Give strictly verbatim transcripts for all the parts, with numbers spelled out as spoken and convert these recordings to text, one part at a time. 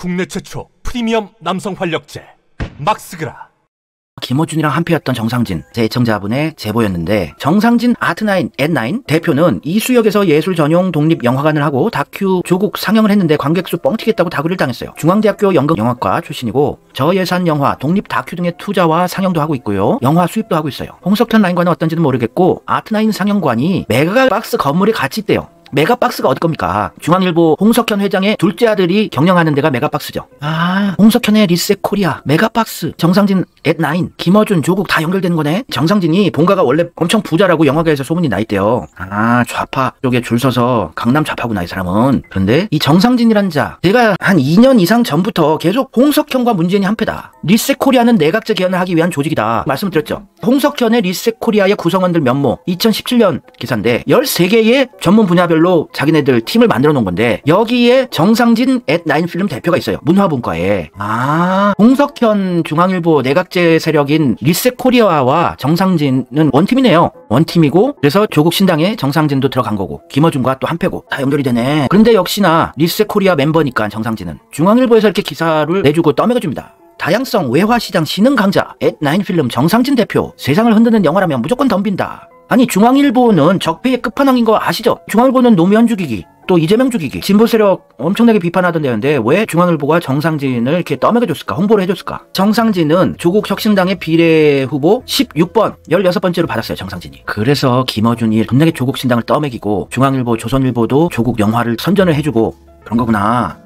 국내 최초 프리미엄 남성 활력제 막스그라. 김어준이랑 한패였던 정상진, 제 애청자분의 제보였는데, 정상진 아트나인 앳나인 대표는 이수역에서 예술 전용 독립 영화관을 하고 다큐 조국 상영을 했는데 관객수 뻥튀겠다고 다구리를 당했어요. 중앙대학교 연극영화과 출신이고 저예산 영화, 독립 다큐 등의 투자와 상영도 하고 있고요. 영화 수입도 하고 있어요. 홍석현 라인관은 어떤지는 모르겠고 아트나인 상영관이 메가박스 건물에 같이 있대요. 메가박스가 어디 겁니까? 중앙일보 홍석현 회장의 둘째 아들이 경영하는 데가 메가박스죠. 아, 홍석현의 리셋 코리아, 메가박스, 정상진 앳나인, 김어준, 조국 다 연결되는 거네? 정상진이 본가가 원래 엄청 부자라고 영화계에서 소문이 나 있대요. 아, 좌파 쪽에 줄 서서 강남 좌파구나, 이 사람은. 그런데 이 정상진이란 자, 제가 한 이 년 이상 전부터 계속 홍석현과 문재인이 한패다. 리셋 코리아는 내각제 개헌을 하기 위한 조직이다 말씀을 드렸죠. 홍석현의 리셋 코리아의 구성원들 면모, 이천십칠 년 기사인데 열세 개의 전문 분야별로 자기네들 팀을 만들어 놓은 건데 여기에 정상진 앳나인 필름 대표가 있어요. 문화분과에. 아, 홍석현 중앙일보 내각제 세력인 리셋 코리아와 정상진은 원팀이네요. 원팀이고 그래서 조국 신당에 정상진도 들어간 거고 김어준과 또 한패고 다 연결이 되네. 그런데 역시나 리셋 코리아 멤버니까 정상진은 중앙일보에서 이렇게 기사를 내주고 떠먹여줍니다. 다양성 외화시장 신흥 강자 앳나인 필름 정상진 대표, 세상을 흔드는 영화라면 무조건 덤빈다. 아니, 중앙일보는 적폐의 끝판왕인 거 아시죠? 중앙일보는 노무현 죽이기, 또 이재명 죽이기, 진보 세력 엄청나게 비판하던데요. 왜 중앙일보가 정상진을 이렇게 떠먹여줬을까? 홍보를 해줬을까? 정상진은 조국 혁신당의 비례 후보 십육 번, 열여섯 번째로 받았어요, 정상진이. 그래서 김어준이 겁나게 조국 신당을 떠먹이고 중앙일보, 조선일보도 조국 영화를 선전을 해주고 그런 거구나.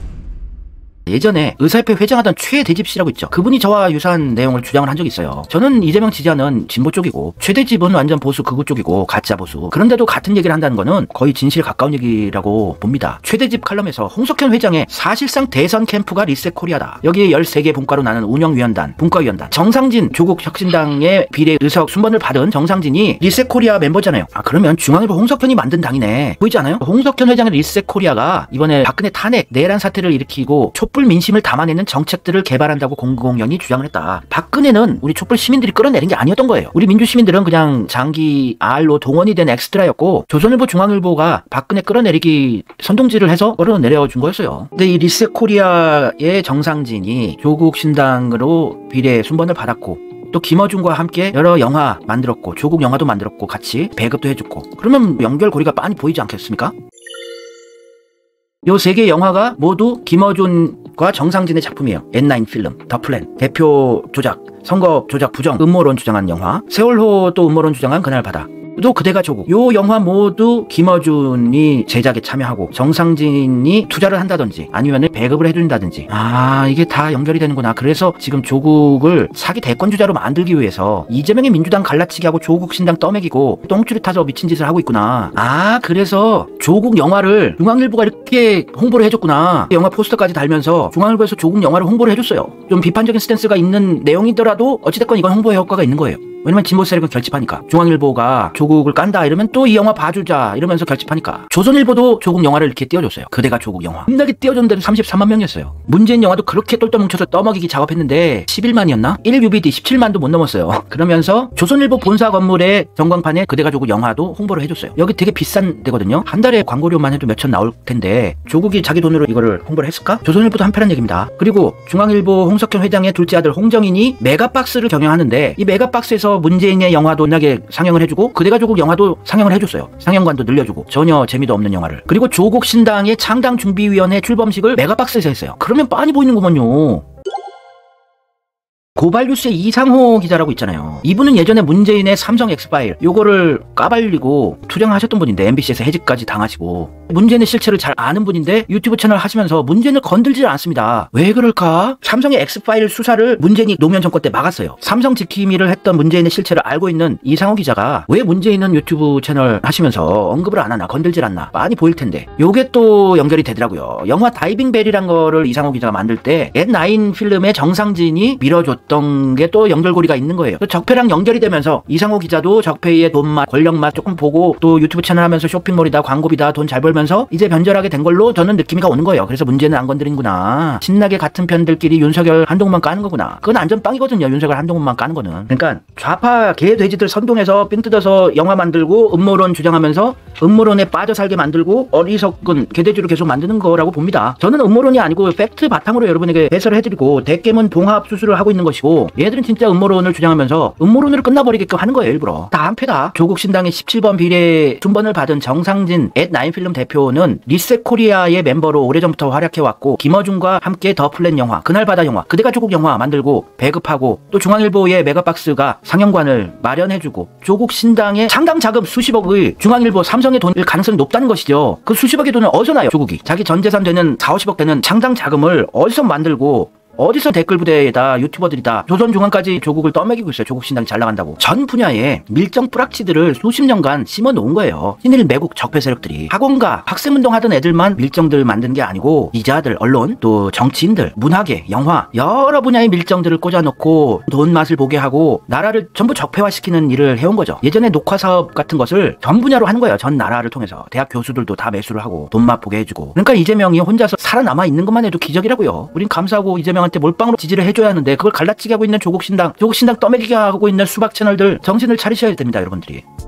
예전에 의사협회 회장하던 최대집 씨라고 있죠. 그분이 저와 유사한 내용을 주장을 한 적이 있어요. 저는 이재명 지지하는 진보 쪽이고 최대집은 완전 보수 극우 쪽이고 가짜 보수. 그런데도 같은 얘기를 한다는 거는 거의 진실에 가까운 얘기라고 봅니다. 최대집 칼럼에서 홍석현 회장의 사실상 대선 캠프가 리셋 코리아다. 여기에 열세 개 분과로 나는 운영위원단, 분과위원단, 정상진 조국 혁신당의 비례 의석 순번을 받은 정상진이 리셋 코리아 멤버잖아요. 아, 그러면 중앙일보 홍석현이 만든 당이네. 보이지 않아요? 홍석현 회장의 리셋 코리아가 이번에 박근혜 탄핵, 내란 사태를 일으키고 촛불 민심을 담아내는 정책들을 개발한다고 공공연히 주장을 했다. 박근혜는 우리 촛불 시민들이 끌어내린 게 아니었던 거예요. 우리 민주 시민들은 그냥 장기 알로 동원이 된 엑스트라였고 조선일보, 중앙일보가 박근혜 끌어내리기 선동질을 해서 끌어내려준 거였어요. 근데 이 리셋 코리아의 정상진이 조국 신당으로 비례 순번을 받았고 또 김어준과 함께 여러 영화 만들었고 조국 영화도 만들었고 같이 배급도 해줬고 그러면 연결고리가 빤히 보이지 않겠습니까? 요 세 개 영화가 모두 김어준과 정상진의 작품이에요. 앳나인 필름, 더 플랜, 대표 조작, 선거 조작 부정, 음모론 주장한 영화, 세월호 또 음모론 주장한 그날 바다, 또 그대가 조국. 요 영화 모두 김어준이 제작에 참여하고 정상진이 투자를 한다든지 아니면 배급을 해준다든지. 아, 이게 다 연결이 되는구나. 그래서 지금 조국을 사기 대권주자로 만들기 위해서 이재명의 민주당 갈라치기 하고 조국 신당 떠먹이고 똥줄이 타서 미친 짓을 하고 있구나. 아, 그래서 조국 영화를 중앙일보가 이렇게 홍보를 해줬구나. 영화 포스터까지 달면서 중앙일보에서 조국 영화를 홍보를 해줬어요. 좀 비판적인 스탠스가 있는 내용이더라도 어찌됐건 이건 홍보의 효과가 있는 거예요. 왜냐면 진보 세력은 결집하니까. 중앙일보가 조국을 깐다 이러면 또 이 영화 봐주자 이러면서 결집하니까. 조선일보도 조국 영화를 이렇게 띄워줬어요. 그대가 조국 영화. 겁나게 띄워줬는데도 삼십삼만 명이었어요. 문재인 영화도 그렇게 똘똘 뭉쳐서 떠먹이기 작업했는데 십일만이었나? 일 유비디 십칠만도 못 넘었어요. 그러면서 조선일보 본사 건물의 전광판에 그대가 조국 영화도 홍보를 해줬어요. 여기 되게 비싼 데거든요. 한 달에 광고료만 해도 몇천 나올 텐데 조국이 자기 돈으로 이거를 홍보를 했을까? 조선일보도 한패란 얘기입니다. 그리고 중앙일보 홍석현 회장의 둘째 아들 홍정인이 메가박스를 경영하는데 이 메가박스에서 문재인의 영화도 나게 상영을 해주고 그대가 조국 영화도 상영을 해줬어요. 상영관도 늘려주고 전혀 재미도 없는 영화를. 그리고 조국 신당의 창당 준비위원회 출범식을 메가박스에서 했어요. 그러면 빤히 보이는구먼요. 고발뉴스의 이상호 기자라고 있잖아요. 이분은 예전에 문재인의 삼성 엑스파일 요거를 까발리고 투쟁하셨던 분인데 엠비씨에서 해직까지 당하시고 문재인의 실체를 잘 아는 분인데 유튜브 채널 하시면서 문재인을 건들지 않습니다. 왜 그럴까? 삼성의 엑스파일 수사를 문재인이 노무현 정권 때 막았어요. 삼성 지킴이를 했던 문재인의 실체를 알고 있는 이상호 기자가 왜 문재인은 유튜브 채널 하시면서 언급을 안 하나, 건들질 않나 많이 보일 텐데 요게 또 연결이 되더라고요. 영화 다이빙 벨이란 거를 이상호 기자가 만들 때 앳나인 필름의 정상진이 밀어줬 있었던 게 또 연결고리가 있는 거예요. 또 적폐랑 연결이 되면서 이상호 기자도 적폐의 돈맛, 권력맛 조금 보고 또 유튜브 채널 하면서 쇼핑몰이다, 광고비다, 돈 잘 벌면서 이제 변절하게 된 걸로 저는 느낌이가 오는 거예요. 그래서 문제는 안 건드린구나. 신나게 같은 편들끼리 윤석열 한동훈만 까는 거구나. 그건 안전빵이거든요. 윤석열 한동훈만 까는 거는. 그러니까 좌파 개 돼지들 선동해서 삥 뜯어서 영화 만들고 음모론 주장하면서 음모론에 빠져 살게 만들고 어리석은 개돼지로 계속 만드는 거라고 봅니다. 저는 음모론이 아니고 팩트 바탕으로 여러분에게 해설을 해드리고 대깨문 봉합 수술을 하고 있는 것이고 얘들은 진짜 음모론을 주장하면서 음모론으로 끝나버리게끔 하는 거예요. 일부러. 다 한패다. 조국 신당의 십칠 번 비례 순번을 받은 정상진 앳 나인필름 대표는 리셋코리아의 멤버로 오래전부터 활약해왔고 김어준과 함께 더 플랜 영화, 그날바다 영화, 그대가 조국 영화 만들고 배급하고 또 중앙일보의 메가박스가 상영관을 마련해주고 조국 신당의 창당 자금 수십억을 중앙일보 삼성에 돈일 가능성이 높다는 것이죠. 그 수십억의 돈을 어디서 나요? 조국이. 자기 전 재산 되는 사오십억 되는 창당 자금을 어디서 만들고 어디서 댓글 부대에다 유튜버들이다 조선중앙까지 조국을 떠먹이고 있어요. 조국 신당이 잘 나간다고. 전 분야에 밀정 뿌락치들을 수십 년간 심어 놓은 거예요. 신일 매국 적폐 세력들이. 학원가 학생운동 하던 애들만 밀정들 만든 게 아니고 기자들, 언론, 또 정치인들, 문화계, 영화 여러 분야의 밀정들을 꽂아놓고 돈 맛을 보게 하고 나라를 전부 적폐화시키는 일을 해온 거죠. 예전에 녹화사업 같은 것을 전 분야로 하는 거예요. 전 나라를 통해서. 대학 교수들도 다 매수를 하고 돈 맛 보게 해주고. 그러니까 이재명이 혼자서 살아남아 있는 것만 해도 기적이라고요. 우린 감사하고 이재명한테 몰빵으로 지지를 해줘야 하는데 그걸 갈라치게 하고 있는 조국신당, 조국신당 떠먹이게 하고 있는 수박 채널들 정신을 차리셔야 됩니다. 여러분들이.